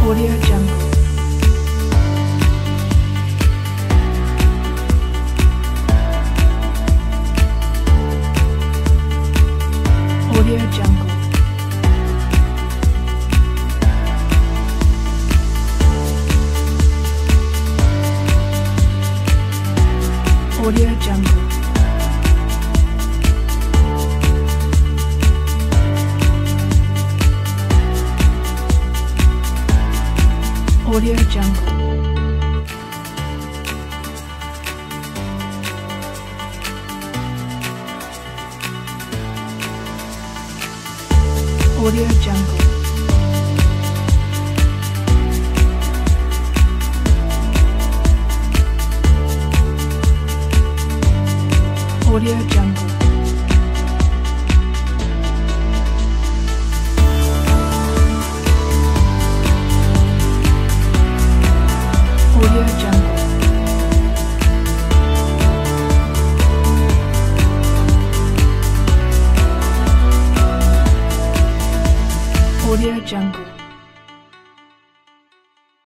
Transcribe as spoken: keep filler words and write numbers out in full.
Audio Jungle. Audio Jungle. Audio Jungle. Audio Jungle. Audio Jungle. Audio Jungle. Audio Jungle. Audio Jungle.